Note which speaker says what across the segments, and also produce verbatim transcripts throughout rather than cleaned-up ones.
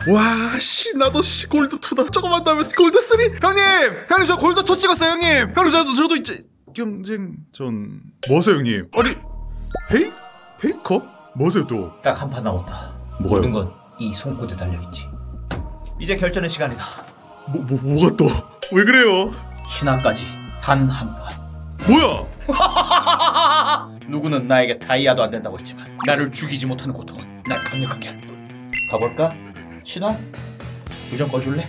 Speaker 1: 와, 씨, 나도 씨 골드 투다. 조금만 더 하면 골드 쓰리. 형님, 형님 저 골드 투 찍었어요, 형님. 형님 저도 저도 이제 경쟁전. 뭐세요, 형님? 아니, 페이 페이커? 뭐세요 또?
Speaker 2: 딱 한 판 남았다.
Speaker 1: 뭐가요?
Speaker 2: 모든 건 이 손끝에 달려있지. 이제 결전의 시간이다.
Speaker 1: 뭐, 뭐 뭐가 또? 왜 그래요?
Speaker 2: 신화까지 단 한 판.
Speaker 1: 뭐야?
Speaker 2: 누구는 나에게 다이아도 안 된다고 했지만 나를 죽이지 못하는 고통은 날 강력하게 할 뿐. 가볼까? 신화? 유전 꺼줄래?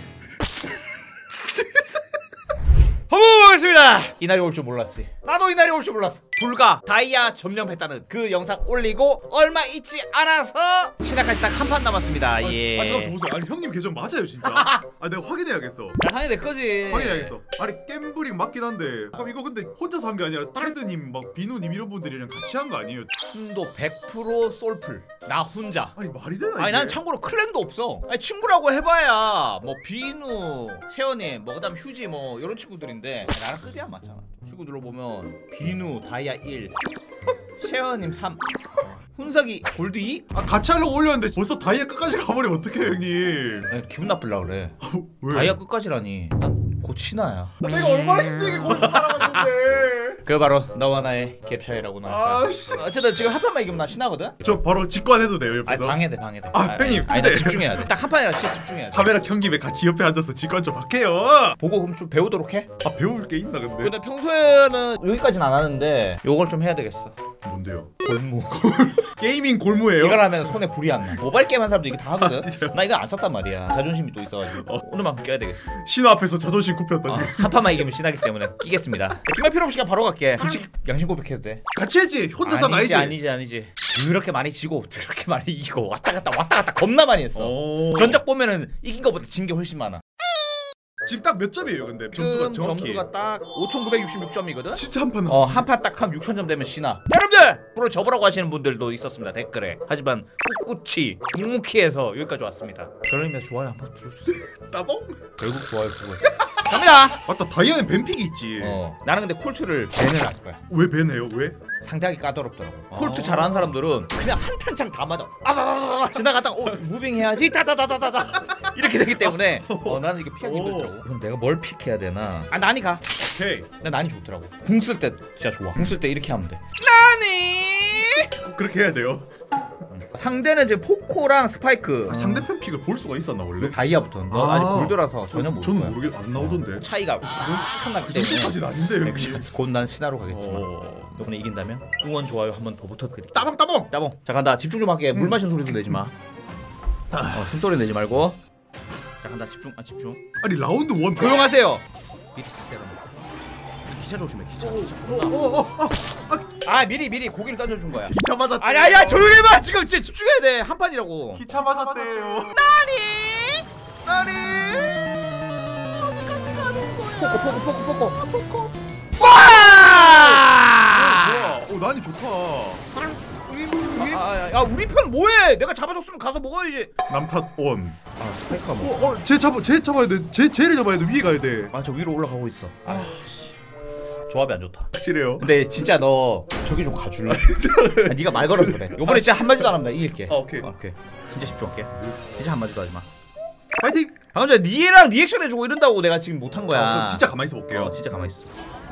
Speaker 2: 한번 보겠습니다. 이날이 올 줄 몰랐지. 나도 이날이 올 줄 몰랐어. 불과 다이아 점령했다는 그 영상 올리고 얼마 있지 않아서 신화까지 딱 한 판 남았습니다.
Speaker 1: 아,
Speaker 2: 예.
Speaker 1: 아 잠깐 보세요. 아니 형님 계정 맞아요 진짜. 아 내가 확인해야겠어.
Speaker 2: 나 당연히 내 거지.
Speaker 1: 확인해야겠어. 아니 겜블링 맞긴 한데 그럼 이거 근데 혼자서 한 게 아니라 테드님 막 비누님 이런 분들이랑 같이 한 거 아니에요?
Speaker 2: 순도 백 퍼센트 솔플. 나 혼자.
Speaker 1: 아니 말이 되나?
Speaker 2: 아니
Speaker 1: 이게?
Speaker 2: 난 참고로 클랜도 없어. 아니 친구라고 해봐야 뭐 비누, 세연이, 뭐 그다음 휴지 뭐 이런 친구들인데 아니, 나랑 급이 안 맞잖아. 친구 눌러보면 비누 다이아 일, 세연님 삼, 훈석이 골드 이?
Speaker 1: 아 같이 하려고 올렸는데 벌써 다이아 끝까지 가버리면 어떡해 형님.
Speaker 2: 아니, 기분 나쁠라 그래.
Speaker 1: 아, 왜?
Speaker 2: 다이아 끝까지라니. 난 곧 신화야.
Speaker 1: 내가 얼마나 힘들게 골프 살아갔는데.
Speaker 2: 그게 바로 너와 나의 갭 차이라고나 할까.
Speaker 1: 아씨.
Speaker 2: 어쨌든 지금 한 판만 이기면 나 신화거든?
Speaker 1: 저 바로 직관해도 돼요
Speaker 2: 아니
Speaker 1: 옆에서?
Speaker 2: 방해돼 방해돼.
Speaker 1: 아, 형님,
Speaker 2: 아니
Speaker 1: 근데-
Speaker 2: 나 집중해야 돼. 딱 한 판이라 진짜 집중해야 돼.
Speaker 1: 카메라 켠 김에 같이 옆에 앉아서 직관 좀 할게요.
Speaker 2: 보고 그럼 좀 배우도록 해.
Speaker 1: 아 배울 게 있나 근데?
Speaker 2: 근데 평소에는 여기까지는 안 하는데 요걸 좀 해야 되겠어.
Speaker 1: 뭔데요?
Speaker 2: 골무.
Speaker 1: 게이밍 골무예요?
Speaker 2: 이걸 하면 손에 불이 안 나. 모바일 게임 한 사람도 이게 다 하거든.
Speaker 1: 아, 진짜요?
Speaker 2: 나 이거 안 썼단 말이야. 자존심이 또 있어가지고.
Speaker 1: 어.
Speaker 2: 오늘만큼 껴야 되겠어.
Speaker 1: 신화 앞에서 자존심 굽혔다.
Speaker 2: 어, 한 판만 이기면 신나기 때문에 끼겠습니다. 기말 필요 없이 그냥 바로 갈게. 솔직히 양심 고백해도 돼.
Speaker 1: 같이 해지. 혼자서
Speaker 2: 아니지
Speaker 1: 나이지.
Speaker 2: 아니지 아니지. 더럽게 많이 지고 더럽게 많이 이기고 왔다 갔다 왔다 갔다 겁나 많이 했어.
Speaker 1: 오.
Speaker 2: 전적 보면은 이긴 거보다 진 게 훨씬 많아.
Speaker 1: 지금 딱 몇 점이에요 근데 점수가
Speaker 2: 지금
Speaker 1: 정확히?
Speaker 2: 점수가 딱 오천구백육십육 점이거든.
Speaker 1: 진짜 한 판은
Speaker 2: 어, 한 판 딱 한 육천 점 되면 신화. 여러분들! 프로 접으라고 하시는 분들도 있었습니다. 댓글에. 하지만 꿋꿋이 묵묵히해서 여기까지 왔습니다. 그러면 좋아요 한번 눌러주세요.
Speaker 1: 따봉?
Speaker 2: 결국 좋아요 그거. 갑니다!
Speaker 1: 맞다 다이아는 벤픽이 있지.
Speaker 2: 어, 나는 근데 콜트를 밴을 할 거야.
Speaker 1: 왜 벤해요? 왜?
Speaker 2: 상당히 까다롭더라고.
Speaker 1: 아.
Speaker 2: 콜트 잘하는 사람들은 그냥 한 탄창 다 맞아. 아다다다다 지나가다가 어, 무빙 해야지. 다다다다다다 이렇게 되기 때문에 어, 나는 이게 피하기
Speaker 1: 오.
Speaker 2: 힘들더라고. 그럼 내가 뭘 픽해야 되나? 아 난이 가.
Speaker 1: 오케이.
Speaker 2: 나 난이 좋더라고. 궁 쓸 때 진짜 좋아. 궁 쓸 때 이렇게 하면 돼. 나니?
Speaker 1: 꼭 그렇게 해야 돼요.
Speaker 2: 상대는 이제 포코랑 스파이크.
Speaker 1: 아, 상대편 픽을 볼 수가 있었나 원래?
Speaker 2: 다이아부터. 너
Speaker 1: 아.
Speaker 2: 아직 골드라서 전혀 모르는
Speaker 1: 저는
Speaker 2: 거야.
Speaker 1: 모르겠 안 나오던데.
Speaker 2: 차이가 엄청나기
Speaker 1: 그
Speaker 2: 때문에.
Speaker 1: 정도까지는 아닌데 형님.
Speaker 2: 곧 난 신화로 가겠지만
Speaker 1: 어...
Speaker 2: 이번에 이긴다면 응원 좋아요 한번 더 붙어드릴게.
Speaker 1: 따봉 따봉.
Speaker 2: 따봉. 자 간다. 집중 좀 할게. 물
Speaker 1: 음.
Speaker 2: 마시는 소리도 내지 마. 어, 숨소리 내지 말고. 자 간다. 집중. 아 집중.
Speaker 1: 아니 라운드 원.
Speaker 2: 조용하세요. 미리 싹 때려. 기차 조심해. 기차. 기차.
Speaker 1: 어어어.
Speaker 2: 아 미리 미리 고기를 던져준 거야.
Speaker 1: 기차 맞았대.
Speaker 2: 아니 아니야 조용해봐. 지금 진짜 집중해야 돼. 한 판이라고.
Speaker 1: 기차 맞았대요.
Speaker 2: 나니?
Speaker 1: 나니.
Speaker 2: 포코 포코 포코 포코 포코.
Speaker 1: 와! 뭐야? 오 난이 좋다.
Speaker 2: 아, 아, 야 우리 편 뭐해? 내가 잡아줬으면 가서 먹어야지.
Speaker 1: 남탓 온.
Speaker 2: 아 스파이크가 뭐?
Speaker 1: 어, 어, 쟤 잡아, 쟤 잡아야 돼. 쟤, 쟤를 잡아야 돼. 위에 가야 돼.
Speaker 2: 아 저 위로 올라가고 있어. 아 조합이 안 좋다.
Speaker 1: 확실해요.
Speaker 2: 근데 진짜 너 저기 좀 가줄래? 아, 네가 말 걸어서 그래. 요번에 진짜 한 마디도 안 합니다. 이길게.
Speaker 1: 아, 오케이.
Speaker 2: 어, 오케이. 진짜 집중할게. 진짜 한 마디도 하지 마.
Speaker 1: 파이팅.
Speaker 2: 방금 전에 니랑 리액션 해주고 이런다고 내가 지금 못한 거야.
Speaker 1: 아, 그럼 진짜 가만히 있어 볼게요.
Speaker 2: 어, 진짜 가만히 있어.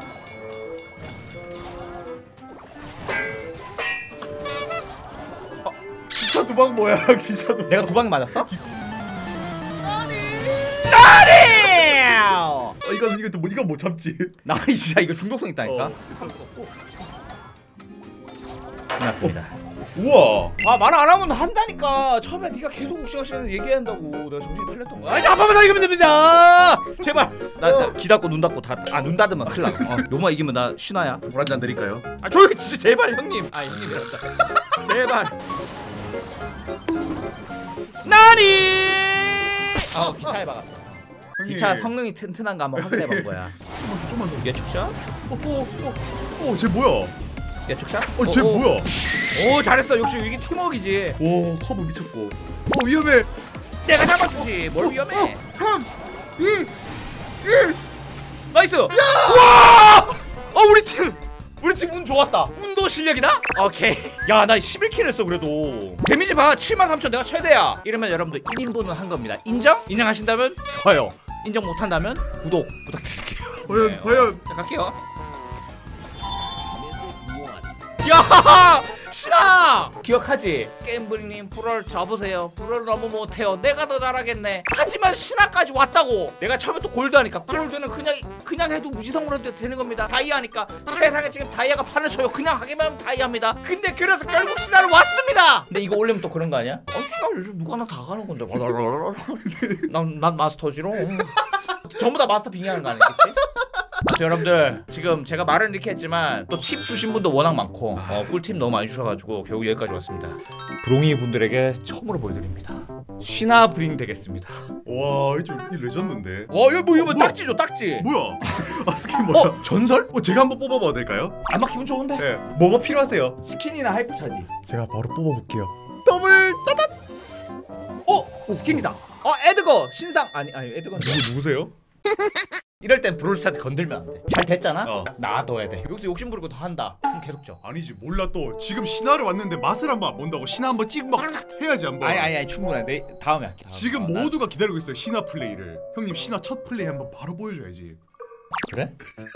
Speaker 1: 기차 두 방 뭐야? 기차 두 방.
Speaker 2: 내가 두 방에 맞았어? 나니!
Speaker 1: 어, 이건 이거 뭐 이건 못 참지.
Speaker 2: 나니 진짜 이거 중독성 있다니까.
Speaker 1: 어.
Speaker 2: 끝났습니다.
Speaker 1: 우와.
Speaker 2: 아 말 안 하면 한다니까. 처음에 네가 계속 옥시각시는 얘기한다고 내가 정신이 팔렸던 거야. 아 이제 한 번만 더 이기면 됩니다. 제발. 나 귀 닫고 눈 닫고 다 아 눈 닫으면 큰일 나. 어, 요만 이기면 나 신화야.
Speaker 1: 물 한 잔 드릴까요?
Speaker 2: 아 조용히 진짜 제발 형님. 아 형님이란다. 제발. 나니. 아 기차에 박았어. 기차 성능이 튼튼한가 한번 확인해 본 거야.
Speaker 1: 좀만 더.
Speaker 2: 예측샷?
Speaker 1: 어어어어쟤 뭐야?
Speaker 2: 예측샷?
Speaker 1: 어 쟤 뭐야?
Speaker 2: 오 잘했어. 역시 이게 팀워크이지.
Speaker 1: 오 커브 미쳤고. 어 위험해.
Speaker 2: 내가 잡아주지. 뭘 위험해?
Speaker 1: 삼, 이, 일.
Speaker 2: 나이스. 야! 와! 어 우리 팀 우리 팀 운 좋았다. 운도 정도 실력이다? 오케이. 야 나 십일 킬 했어 그래도. 데미지 봐. 칠만 삼천 내가 최대야. 이러면 여러분들 일 인분은 한 겁니다. 인정? 인정하신다면 좋아요. 인정 못한다면 구독 부탁드릴게요.
Speaker 1: 과연
Speaker 2: 네,
Speaker 1: 과연
Speaker 2: 자 갈게요. 야 신아 기억하지? 게임브링님 프로를 접으세요. 프로를 너무 못해요. 내가 더 잘하겠네. 하지만 신아까지 왔다고. 내가 처음에 또 골드하니까 골드는 그냥 그냥 해도 무지성으로 되는 겁니다. 다이아니까 세상에 지금 다이아가 판을 쳐요. 그냥 하기만 하면 다이아입니다. 근데 그래서 결국 신아로 왔습니다. 근데 이거 올리면 또 그런 거 아니야? 아 신아 요즘 누가 나 다 가는 건데. 난, 난 마스터지롱. 전부 다 마스터 빙의하는 거 아니겠지? 아, 여러분들 지금 제가 말은 이렇게 했지만 또 팁 주신 분도 워낙 많고 어, 꿀팁 너무 많이 주셔가지고 결국 여기까지 왔습니다. 브롱이 분들에게 처음으로 보여드립니다. 신화 브링 되겠습니다.
Speaker 1: 와 이거 이 레전드인데.
Speaker 2: 어 이거 뭐 이거 뭐
Speaker 1: 뭐야?
Speaker 2: 딱지죠 딱지.
Speaker 1: 뭐야? 아 스킨 뭐야?
Speaker 2: 어 전설?
Speaker 1: 어 제가 한번 뽑아봐도 될까요?
Speaker 2: 아마 기분 좋은데?
Speaker 1: 네. 뭐가 필요하세요?
Speaker 2: 스킨이나 하이프 차지.
Speaker 1: 제가 바로 뽑아볼게요. 더블 따단.
Speaker 2: 어 스킨이다. 어 에드거 신상 아니 아니 에드거
Speaker 1: 누구 누구세요?
Speaker 2: 이럴 땐 브롤스타트 건들면 안 돼. 잘 됐잖아?
Speaker 1: 어.
Speaker 2: 놔둬야 돼. 여기서 욕심 부리고 더 한다. 그럼 계속 져.
Speaker 1: 아니지 몰라 또 지금 신화를 왔는데 맛을 한번 안 본다고 신화 한번 찍고 막 해야지 한번.
Speaker 2: 아니 아니 아니 충분해. 내 다음에 할게. 다음에.
Speaker 1: 지금
Speaker 2: 어, 나-
Speaker 1: 모두가 기다리고 있어요 신화 플레이를. 형님 신화 첫 플레이 한번 바로 보여줘야지.
Speaker 2: 그래?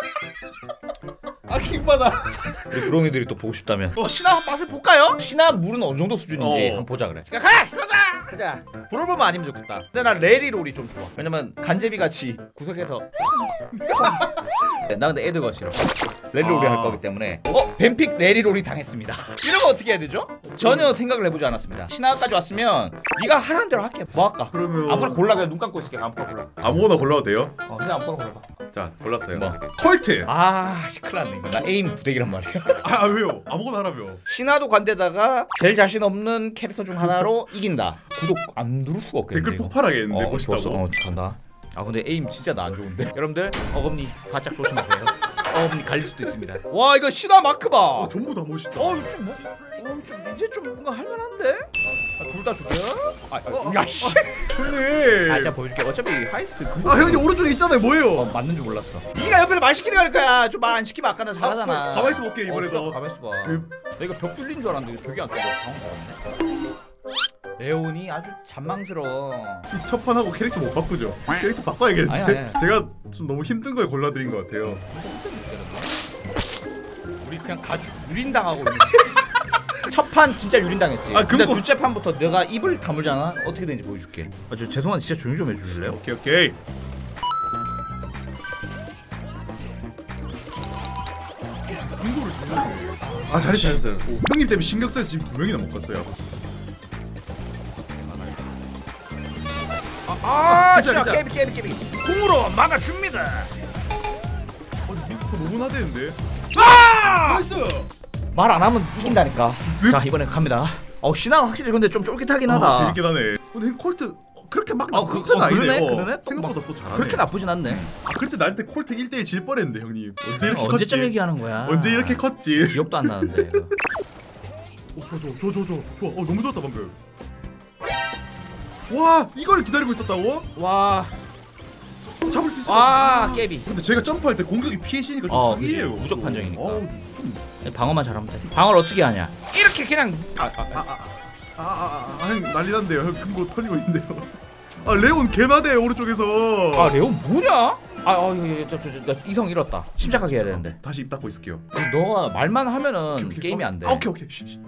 Speaker 1: 아 킹받아.
Speaker 2: 우리 브롱이들이 또 보고 싶다면 어, 신화 맛을 볼까요? 신화 물은 어느 정도 수준인지
Speaker 1: 어.
Speaker 2: 한번 보자 그래. 가! 가자! 가자! 브롤보만 아니면 좋겠다. 근데 나 레리롤이 좀 좋아. 왜냐면 간제비 같이 구석에서 나 근데 에드가 싫어. 레리롤이
Speaker 1: 아.
Speaker 2: 할 거기 때문에 어? 뱀픽 레리롤이 당했습니다. 이러면 어떻게 해야 되죠? 전혀 생각을 해보지 않았습니다. 신화까지 왔으면 네가 하라는 대로 할게. 뭐 할까?
Speaker 1: 그러면
Speaker 2: 아무거나 골라. 그냥 눈 감고 있을게. 아무거나 골라.
Speaker 1: 아무거나 골라도 돼요?
Speaker 2: 어 그냥 아무거나 골라봐.
Speaker 1: 자 골랐어요.
Speaker 2: 뭐?
Speaker 1: 컬트.
Speaker 2: 아 씨, 큰일 났네 이거. 나 에임 부대기란 말이야.
Speaker 1: 아, 아 왜요? 아무거나 하라며.
Speaker 2: 신화도 관대다가 제일 자신 없는 캐릭터 중 하나로 이긴다. 구독 안 누를 수가 없겠는데.
Speaker 1: 댓글
Speaker 2: 이거.
Speaker 1: 폭발하겠는데
Speaker 2: 어,
Speaker 1: 멋있다고.
Speaker 2: 좋았어. 어, 간다. 아 근데 에임 진짜 나 안 좋은데. 여러분들 어금니 바짝 조심하세요. 어금니 갈릴 수도 있습니다. 와 이거 신화 마크 봐.
Speaker 1: 어, 전부 다 멋있다.
Speaker 2: 어 이거 좀 뭐? 어, 좀 이제 좀 뭔가 할만한데? 아, 둘 다 줄게요. 아, 아, 야 씨.
Speaker 1: 형님.
Speaker 2: 아, 진짜 보여줄게. 어차피 하이스트 그.
Speaker 1: 아 형님 오른쪽에 있잖아요. 뭐예요?
Speaker 2: 어, 맞는 줄 몰랐어. 네가 옆에서 말 시키는 걸 거야. 좀 말 안 시키면 아까 나 잘하잖아.
Speaker 1: 아, 가만히 있어 볼게 이번에도.
Speaker 2: 어, 가만히 있어 봐.
Speaker 1: 그-
Speaker 2: 나 이거 벽 뚫린 줄 알았는데 벽이 안 뚫려. 당황스럽네. 레온이 아주 잔망스러워.
Speaker 1: 첫 판하고 캐릭터 못 바꾸죠. 캐릭터 바꿔야겠는데.
Speaker 2: 아니, 아니.
Speaker 1: 제가 좀 너무 힘든 걸 골라드린 것 같아요.
Speaker 2: 우리 그냥 가죽 유린당하고 있는. 첫 판 진짜 유린당했지.
Speaker 1: 아,
Speaker 2: 근데
Speaker 1: 그거-
Speaker 2: 둘째 판부터 내가 입을 다물잖아. 어떻게 되는지 보여줄게. 아, 저 죄송한데 진짜 조용히 좀 해주실래요?
Speaker 1: 오케이 오케이. 인도를 잘했어요. 아 잘했 잘했어요. 오, 형님 때문에 신경 써서 지금 두 명이나 못 갔어요.
Speaker 2: 아, 아
Speaker 1: 진짜,
Speaker 2: 진짜
Speaker 1: 진짜.
Speaker 2: 깨비 깨비 깨비. 공으로 막아줍니다.
Speaker 1: 어, 이거 너무 나대는데.
Speaker 2: 아!
Speaker 1: 나이스.
Speaker 2: 말 안 하면 이긴다니까.
Speaker 1: 쓱.
Speaker 2: 자 이번에 갑니다. 어 신화가 확실히 근데 좀 쫄깃하긴 하다.
Speaker 1: 아, 재밌긴 하네. 근데 형 콜트 어, 그렇게 막
Speaker 2: 어, 그-
Speaker 1: 나쁜 건
Speaker 2: 어,
Speaker 1: 아니네.
Speaker 2: 그러네,
Speaker 1: 어,
Speaker 2: 그러네.
Speaker 1: 생각보다 또 잘하네.
Speaker 2: 그렇게 나쁘진 않네.
Speaker 1: 아 그때 나한테 콜트 일 대 일 질 뻔했는데 형님. 언제 이렇게
Speaker 2: 언제쯤
Speaker 1: 컸지?
Speaker 2: 얘기하는 거야?
Speaker 1: 언제 이렇게 컸지?
Speaker 2: 기억도 안 나는데.
Speaker 1: 오, 좋아 좋아 좋아 좋아 좋아 좋아. 어 너무 좋았다 방금. 와 이걸 기다리고 있었다고?
Speaker 2: 와,
Speaker 1: 잡을 수 있어.
Speaker 2: 와 깨비.
Speaker 1: 근데 제가 점프할 때 공격이 피해시니까 좀
Speaker 2: 어,
Speaker 1: 사기예요.
Speaker 2: 그치. 무적 판정이니까.
Speaker 1: 어우, 좀...
Speaker 2: 방어만 잘하면 돼. 방어를 어떻게 하냐? 이렇게 그냥. 아, 아, 아.
Speaker 1: 아아아아 아, 아, 형 난리 났네요. 형 금고 털리고 있는데요. 아 레온 개나대 오른쪽에서.
Speaker 2: 아 레온 뭐냐? 아, 어, 저저저 이성 잃었다. 침착하게 해야 되는데.
Speaker 1: 다시 입 닫고 있을게요.
Speaker 2: 너가 말만 하면은
Speaker 1: 오케이, 오케이.
Speaker 2: 게임이
Speaker 1: 어,
Speaker 2: 안 돼.
Speaker 1: 아, 오케이 오케이. 쉬, 쉬.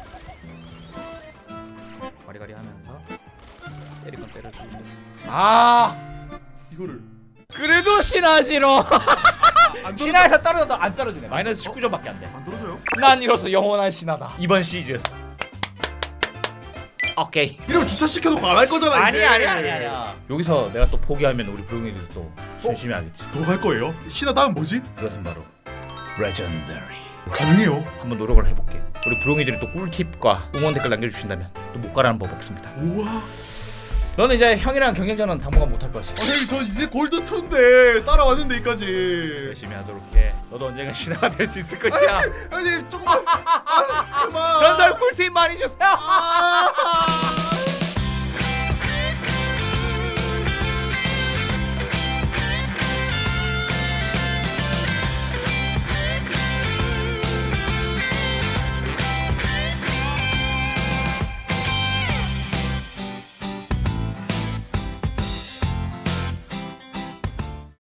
Speaker 2: 가리가리 하면서 때릴 건 때려주고. 아,
Speaker 1: 이거를
Speaker 2: 그래도 신화지로.
Speaker 1: 안 떨어져.
Speaker 2: 신화에서 떨어져도 안 떨어지네. 마이너스 십구 점밖에 안 돼.
Speaker 1: 안 떨어져요?
Speaker 2: 난 이로써 영원한 신화다. 이번 시즌. 오케이.
Speaker 1: 이러면 주차 시켜놓고 안 할 거잖아.
Speaker 2: 아니
Speaker 1: 이제.
Speaker 2: 아니 아니 아니야. 여기서 내가 또 포기하면 우리 브루니들이 또 열심히 하겠지.
Speaker 1: 더 갈 거예요? 신화 다음 뭐지?
Speaker 2: 그것은 바로 레전더리.
Speaker 1: 가능해요.
Speaker 2: 한번 노력을 해볼게. 우리 브롱이들이 또 꿀팁과 응원 댓글 남겨주신다면 또 못 가라는 법 없습니다.
Speaker 1: 우와.
Speaker 2: 너는 이제 형이랑 경쟁전은 당분간 못할 것이야.
Speaker 1: 아 형님 저 이제 골드 이인데 따라왔는데 여기까지.
Speaker 2: 열심히 하도록 해. 너도 언젠가 신화가 될 수 있을 것이야.
Speaker 1: 형님 조금만. 아, 그만.
Speaker 2: 전설 꿀팁 많이 주세요.
Speaker 1: 아.